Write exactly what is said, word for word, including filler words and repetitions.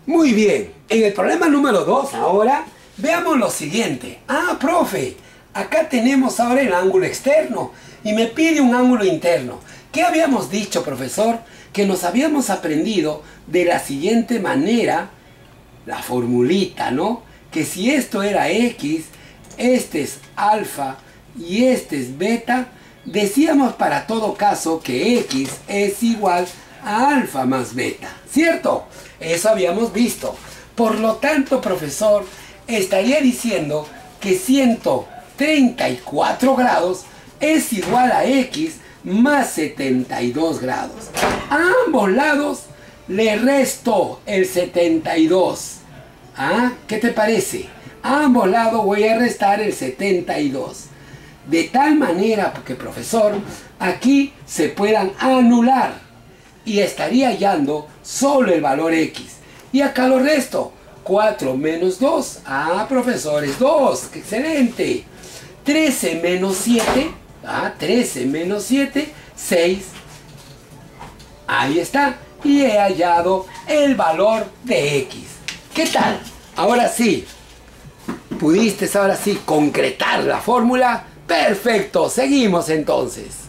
Muy bien, en el problema número dos ahora veamos lo siguiente. Ah, profe, acá tenemos ahora el ángulo externo y me pide un ángulo interno. ¿Qué habíamos dicho, profesor? Que nos habíamos aprendido de la siguiente manera, la formulita, ¿no? Que si esto era X, este es alfa y este es beta, decíamos para todo caso que X es igual a alfa más beta, ¿cierto? Eso habíamos visto. Por lo tanto, profesor, estaría diciendo que ciento treinta y cuatro grados es igual a X más setenta y dos grados. A ambos lados le resto el setenta y dos. ¿Ah? ¿Qué te parece? A ambos lados voy a restar el setenta y dos. De tal manera que, profesor, aquí se puedan anular y estaría hallando solo el valor X. Y acá lo resto. cuatro menos dos. Ah, profesor, es dos. ¡Qué excelente! trece menos siete. Ah, trece menos siete. seis. Ahí está. Y he hallado el valor de X. ¿Qué tal? Ahora sí. ¿Pudiste ahora sí concretar la fórmula? Perfecto. Seguimos entonces.